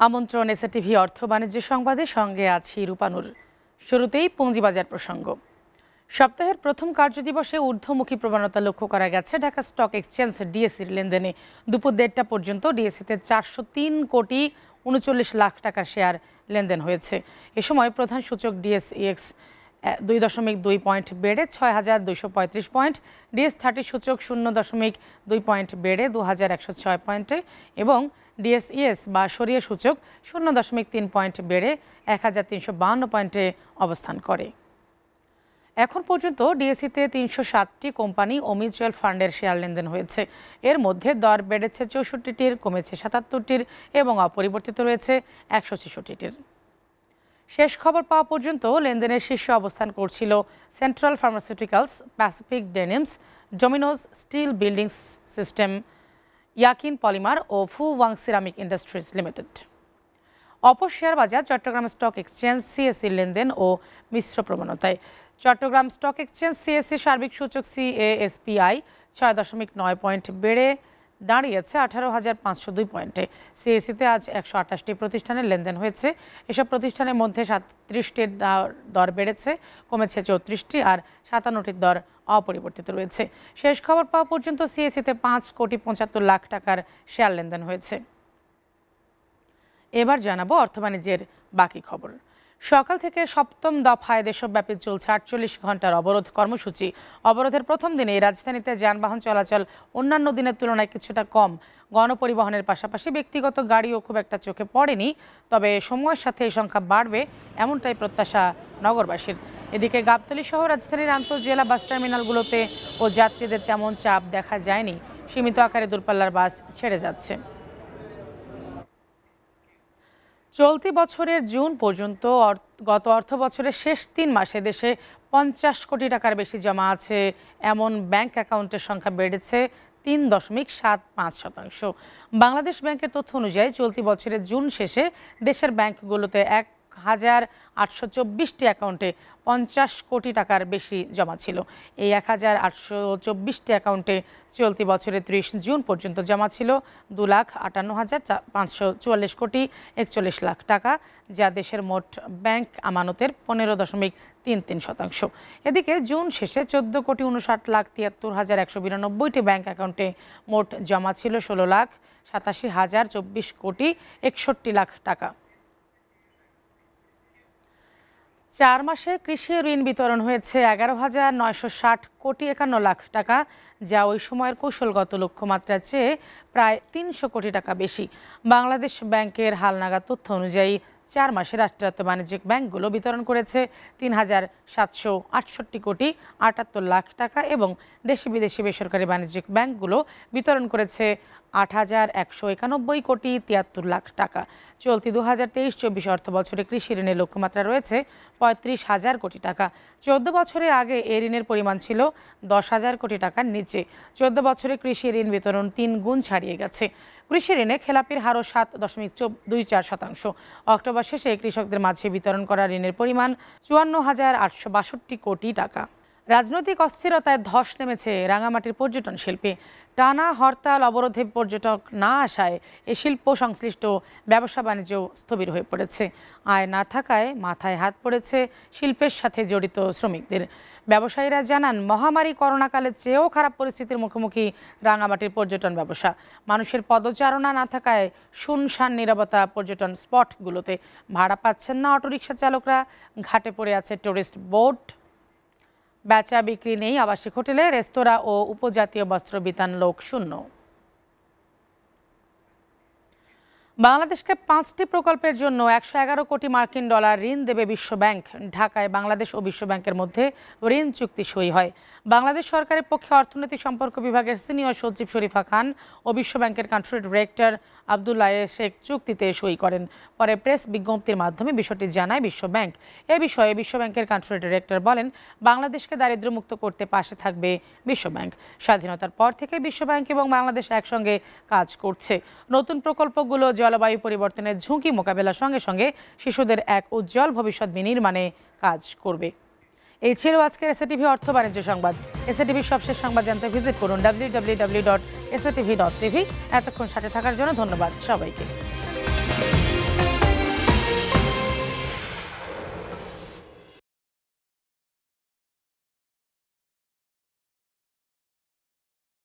আমন্ত্রণ এসএটিভি অর্থ বাণিজ্য সংবাদে সঙ্গে আছি রূপানুর। শুরুতেই পুঁজিবাজার প্রসঙ্গ। সপ্তাহের প্রথম কার্যদিবসে ঊর্ধ্বমুখী প্রবণতা লক্ষ্য করা গেছে ঢাকা স্টক এক্সচেঞ্জ ডিএসসির লেনদেনে। দুপুর 1টা পর্যন্ত ডিএসসিতে 403 কোটি 39 লাখ টাকার শেয়ার লেনদেন হয়েছে। এ সময় প্রধান সূচক ডিএসইএক্স 2.2 পয়েন্ট বেড়ে 6,235 পয়েন্ট, ডিএস30 সূচক 0.2 পয়েন্ট বেড়ে 2,106 পয়েন্টে এবং ডিএসইএস বা সরিয়ে সূচক 0.3 পয়েন্ট বেড়ে 1,352 পয়েন্টে অবস্থান করে। এখন পর্যন্ত ডিএসসিতে 307টি কোম্পানি ও মিউচুয়াল ফান্ডের শেয়ার লেনদেন হয়েছে। এর মধ্যে দর বেড়েছে 64টির, কমেছে 77টির এবং অপরিবর্তিত রয়েছে 166টির। শেষ খবর পাওয়া পর্যন্ত লেনদেনের শীর্ষে অবস্থান করছিল central pharmaceuticals, Pacific denims, Dominage steel buildings system, Yeakin polymer ও Fu Wang ceramic industries limited. অপর শেয়ার বাজার চট্টগ্রাম স্টক এক্সচেঞ্জ সিএসসির লেনদেন ও মিশ্র প্রবণতায়। চট্টগ্রাম স্টক এক্সচেঞ্জ সিএসসি সার্বিক সূচক সিএএসপিআই 6.9 পয়েন্ট বেড়ে দাঁড়িয়েছে 18,502 পয়েন্টে। সিএসসিতে আজ 128টি প্রতিষ্ঠানের লেনদেন হয়েছে। এসব প্রতিষ্ঠানের মধ্যে 37টির দর বেড়েছে, কমেছে 34টি আর 57টির দর অপরিবর্তিত রয়েছে। শেষ খবর পাওয়া পর্যন্ত সিএসসিতে 5,75 লাখ টাকার শেয়ার লেনদেন হয়েছে। এবার জানাবো অর্থ বাণিজ্যের বাকি খবর। সকাল থেকে সপ্তম দফায় দেশব্যাপী চলছে 48 ঘন্টার অবরোধ কর্মসূচি। অবরোধের প্রথম দিনে রাজধানীতে যানবাহন চলাচল অন্যান্য দিনের তুলনায় কিছুটা কম। গণপরিবহনের পাশাপাশি ব্যক্তিগত গাড়িও খুব একটা চোখে পড়েনি, তবে সময়ের সাথে এই সংখ্যা বাড়বে এমনটাই প্রত্যাশা নগরবাসীর। এদিকে গাবতলী সহ রাজধানীর আন্তঃজেলা বাস টার্মিনালগুলোতে ও যাত্রীদের তেমন চাপ দেখা যায়নি। সীমিত আকারে দূরপাল্লার বাস ছেড়ে যাচ্ছে। চলতি বছরের জুন পর্যন্ত গত অর্থ বছরের শেষ 3 মাসে দেশে 50 কোটি টাকার বেশি জমা আছে এমন ব্যাংক অ্যাকাউন্টের সংখ্যা বেড়েছে 3.75%। বাংলাদেশ ব্যাংকের তথ্য অনুযায়ী চলতি বছরের জুন শেষে দেশের ব্যাংকগুলোতে 1,824টি অ্যাকাউন্টে 50 কোটি টাকার বেশি জমা ছিল। এই 1,824টি অ্যাকাউন্টে চলতি বছরের 30 জুন পর্যন্ত জমা ছিল 2,58,544 কোটি 41 লাখ টাকা, যা দেশের মোট ব্যাংক আমানতের 15.33%। এদিকে জুন শেষে 14,59,73,192টি ব্যাংক অ্যাকাউন্টে মোট জমা ছিল 16,87,024 কোটি 61 লাখ টাকা। 4 মাসে কৃষি ঋণ বিতরণ হয়েছে 11,960 কোটি 51 লাখ টাকা, যা ওই সময়ের কৌশলগত লক্ষ্যমাত্রার চেয়ে প্রায় 300 কোটি টাকা বেশি। বাংলাদেশ ব্যাংকের হালনাগাদ তথ্য অনুযায়ী 4 মাসে রাষ্ট্রায়ত্ত বাণিজ্যিক ব্যাংকগুলো বিতরণ করেছে 3,768 কোটি 78 লাখ টাকা এবং দেশি বিদেশি বেসরকারি বাণিজ্যিক ব্যাংকগুলো বিতরণ করেছে 8,191 কোটি 73 লাখ টাকা। চলতি 2023-24 অর্থ বছরে কৃষি ঋণের লক্ষ্যমাত্রা রয়েছে 35,000 কোটি টাকা। 14 বছরে আগে এই ঋণের পরিমাণ ছিল 10,000 কোটি টাকার নিচে। 14 বছরে কৃষি ঋণ বিতরণ 3 গুণ ছাড়িয়ে গেছে। কৃষি ঋণে খেলাপির হারও 7.24%। অক্টোবর শেষে কৃষকদের মাঝে বিতরণ করা ঋণের পরিমাণ 54,862 কোটি টাকা। রাজনৈতিক অস্থিরতায় ধস নেমেছে রাঙামাটির পর্যটন শিল্পে। টানা হরতাল অবরোধে পর্যটক না আসায় এ শিল্প সংশ্লিষ্ট ব্যবসা বাণিজ্য স্থবির হয়ে পড়েছে। আয় না থাকায় মাথায় হাত পড়েছে শিল্পের সাথে জড়িত শ্রমিকদের। ব্যবসায়ীরা জানান, মহামারী করোনাকালের চেয়েও খারাপ পরিস্থিতির মুখোমুখি রাঙামাটির পর্যটন ব্যবসা। মানুষের পদচারণা না থাকায় শুনশান নীরবতা পর্যটন স্পটগুলোতে। ভাড়া পাচ্ছেন না অটোরিকশা চালকরা, ঘাটে পড়ে আছে টুরিস্ট বোট, বেচা বিক্রি নেই আবাসিক হোটেলে, রেস্তোরাঁ ও উপজাতীয় বস্ত্র বিতান লোক শূন্য। বাংলাদেশকে 5টি প্রকল্পের জন্য 111 কোটি মার্কিন ডলার ঋণ দেবে বিশ্বব্যাংক। ঢাকায় বাংলাদেশ ও বিশ্বব্যাংকের মধ্যে ঋণ চুক্তি সই হয়। বাংলাদেশ সরকারের পক্ষে অর্থনৈতিক সম্পর্ক বিভাগের সিনিয়র সচিব শরীফা খান ও বিশ্বব্যাংকের কান্ট্রি ডিরেক্টর আব্দুল্লাহ শেখ চুক্তিতে সই করেন। পরে প্রেস বিজ্ঞপ্তির মাধ্যমে বিষয়টি জানায় বিশ্বব্যাংক। এ বিষয়ে বিশ্বব্যাংকের কান্ট্রি ডিরেক্টর বলেন, বাংলাদেশকে দারিদ্র্যমুক্ত করতে পাশে থাকবে বিশ্বব্যাংক। স্বাধীনতার পর থেকে বিশ্বব্যাংক এবং বাংলাদেশ একসঙ্গে কাজ করছে। নতুন প্রকল্পগুলো জলবায়ু পরিবর্তনের ঝুঁকি মোকাবেলার সঙ্গে সঙ্গে শিশুদের এক উজ্জ্বল ভবিষ্যৎ বিনির্মাণে কাজ করবে। এই ছিল আজকের এসএটিভি অর্থ বাণিজ্য সংবাদ। এসএটিভির সবশেষ সংবাদ জানতে ভিজিট করুন www.satv.tv। এতক্ষণ সাথে থাকার জন্য ধন্যবাদ সবাইকে।